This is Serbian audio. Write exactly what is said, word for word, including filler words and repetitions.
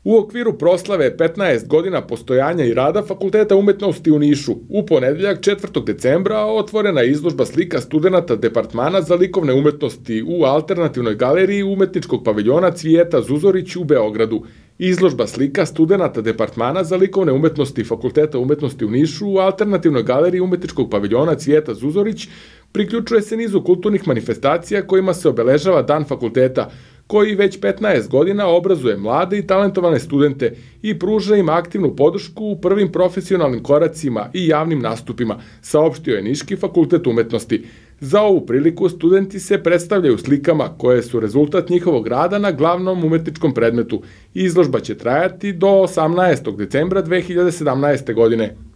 U okviru proslave petnaest godina postojanja i rada Fakulteta umetnosti u Nišu, u ponedeljak četvrtog decembra otvorena je izložba slika studenata Departmana za likovne umetnosti u alternativnoj galeriji umetničkog paviljona Cvijeta Zuzorić u Beogradu. Izložba slika studenata Departmana za likovne umetnosti Fakulteta umetnosti u Nišu u alternativnoj galeriji umetničkog paviljona Cvijeta Zuzorić priključuje se nizu kulturnih manifestacija kojima se obeležava Dan fakulteta, koji već petnaest godina obrazuje mlade i talentovane studente i pruža im aktivnu podršku u prvim profesionalnim koracima i javnim nastupima, saopštio je Niški fakultet umetnosti. Za ovu priliku studenti se predstavljaju slikama koje su rezultat njihovog rada na glavnom umetničkom predmetu. Izložba će trajati do osamnaestog decembra dve hiljade sedamnaeste godine.